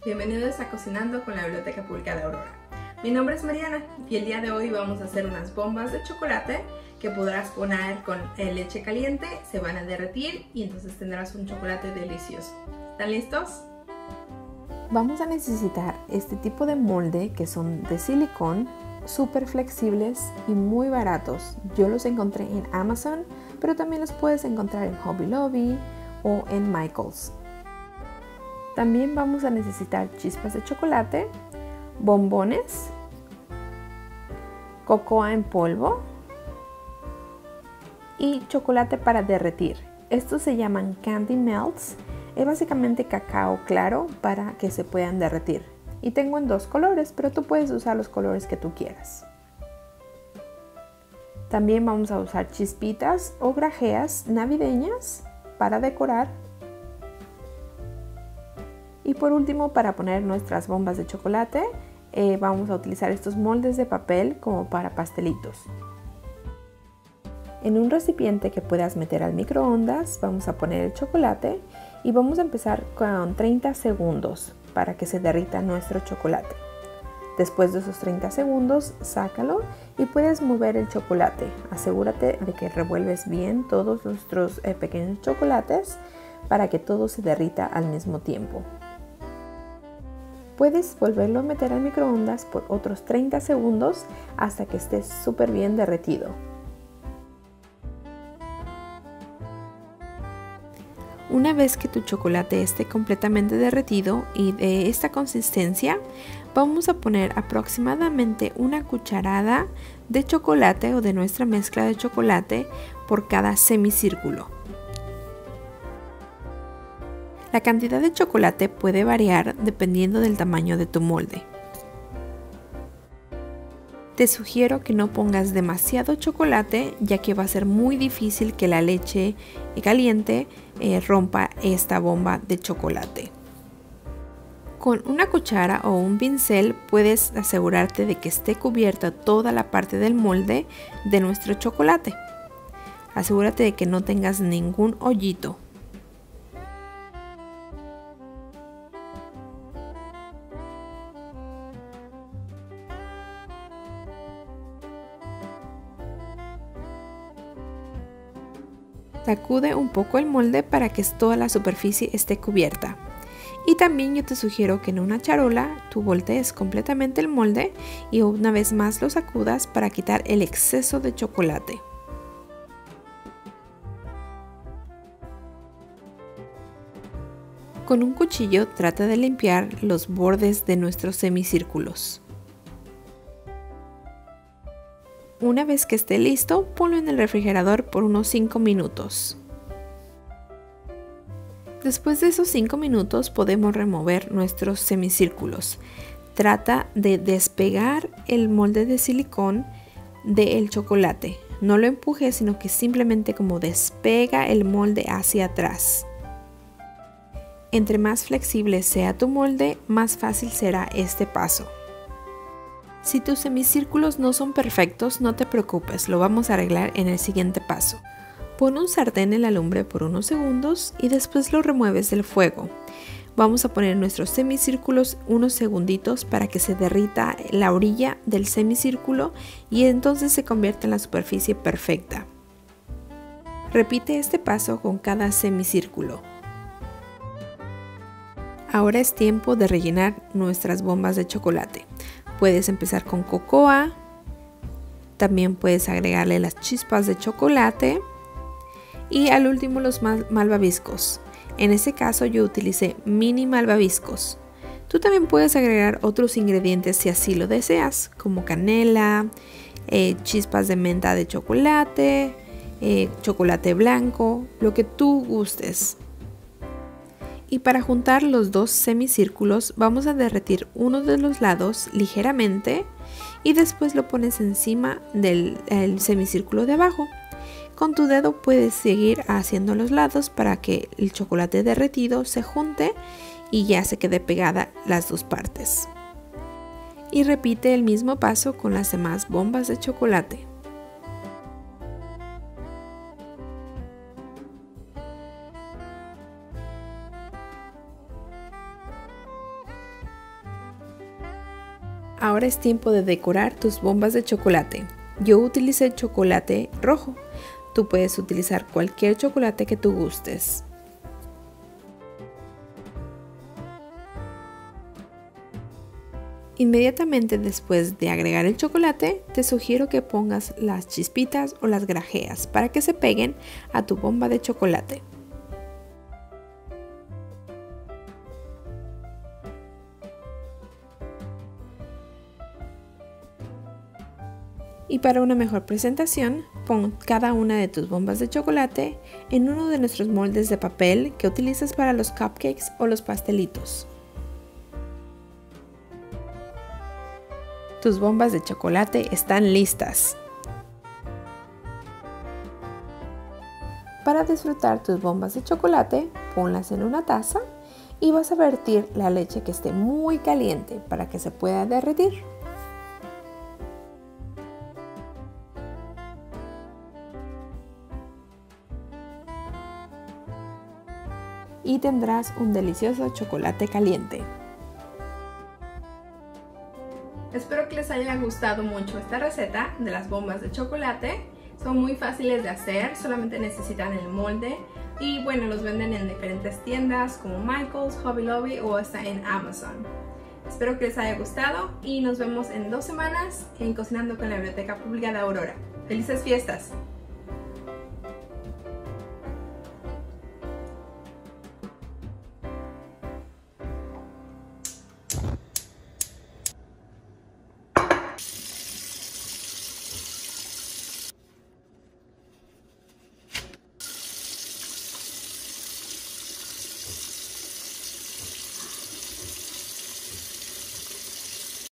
Bienvenidos a Cocinando con la Biblioteca Pública de Aurora. Mi nombre es Mariana y el día de hoy vamos a hacer unas bombas de chocolate que podrás poner con leche caliente, se van a derretir y entonces tendrás un chocolate delicioso. ¿Están listos? Vamos a necesitar este tipo de molde que son de silicón, súper flexibles y muy baratos. Yo los encontré en Amazon, pero también los puedes encontrar en Hobby Lobby o en Michaels. También vamos a necesitar chispas de chocolate, bombones, cocoa en polvo y chocolate para derretir. Estos se llaman Candy Melts. Es básicamente cacao claro para que se puedan derretir. Y tengo en dos colores, pero tú puedes usar los colores que tú quieras. También vamos a usar chispitas o grajeas navideñas para decorar. Y por último, para poner nuestras bombas de chocolate, vamos a utilizar estos moldes de papel como para pastelitos. En un recipiente que puedas meter al microondas, vamos a poner el chocolate y vamos a empezar con 30 segundos para que se derrita nuestro chocolate. Después de esos 30 segundos, sácalo y puedes mover el chocolate. Asegúrate de que revuelves bien todos nuestros pequeños chocolates para que todo se derrita al mismo tiempo. Puedes volverlo a meter al microondas por otros 30 segundos hasta que esté súper bien derretido. Una vez que tu chocolate esté completamente derretido y de esta consistencia, vamos a poner aproximadamente una cucharada de chocolate o de nuestra mezcla de chocolate por cada semicírculo. La cantidad de chocolate puede variar dependiendo del tamaño de tu molde. Te sugiero que no pongas demasiado chocolate, ya que va a ser muy difícil que la leche caliente rompa esta bomba de chocolate. Con una cuchara o un pincel puedes asegurarte de que esté cubierta toda la parte del molde de nuestro chocolate. Asegúrate de que no tengas ningún hoyito. Sacude un poco el molde para que toda la superficie esté cubierta. Y también yo te sugiero que en una charola tú voltees completamente el molde y una vez más lo sacudas para quitar el exceso de chocolate. Con un cuchillo trata de limpiar los bordes de nuestros semicírculos. Una vez que esté listo, ponlo en el refrigerador por unos 5 minutos. Después de esos 5 minutos podemos remover nuestros semicírculos. Trata de despegar el molde de silicón del chocolate. No lo empujes, sino que simplemente como despega el molde hacia atrás. Entre más flexible sea tu molde, más fácil será este paso. Si tus semicírculos no son perfectos, no te preocupes, lo vamos a arreglar en el siguiente paso. Pon un sartén en la lumbre por unos segundos y después lo remueves del fuego. Vamos a poner nuestros semicírculos unos segunditos para que se derrita la orilla del semicírculo y entonces se convierta en la superficie perfecta. Repite este paso con cada semicírculo. Ahora es tiempo de rellenar nuestras bombas de chocolate. Puedes empezar con cocoa, también puedes agregarle las chispas de chocolate y al último los malvaviscos. En este caso yo utilicé mini malvaviscos. Tú también puedes agregar otros ingredientes si así lo deseas, como canela, chispas de menta de chocolate, chocolate blanco, lo que tú gustes. Y para juntar los dos semicírculos vamos a derretir uno de los lados ligeramente y después lo pones encima del semicírculo de abajo. Con tu dedo puedes seguir haciendo los lados para que el chocolate derretido se junte y ya se quede pegada las dos partes. Y repite el mismo paso con las demás bombas de chocolate. Ahora es tiempo de decorar tus bombas de chocolate. Yo utilicé chocolate rojo. Tú puedes utilizar cualquier chocolate que tú gustes. Inmediatamente después de agregar el chocolate, te sugiero que pongas las chispitas o las grajeas para que se peguen a tu bomba de chocolate. Y para una mejor presentación, pon cada una de tus bombas de chocolate en uno de nuestros moldes de papel que utilizas para los cupcakes o los pastelitos. Tus bombas de chocolate están listas. Para disfrutar tus bombas de chocolate, ponlas en una taza y vas a vertir la leche que esté muy caliente para que se pueda derretir. Y tendrás un delicioso chocolate caliente. Espero que les haya gustado mucho esta receta de las bombas de chocolate. Son muy fáciles de hacer, solamente necesitan el molde y bueno, los venden en diferentes tiendas como Michaels, Hobby Lobby o hasta en Amazon. Espero que les haya gustado y nos vemos en 2 semanas en Cocinando con la Biblioteca Pública de Aurora. ¡Felices fiestas!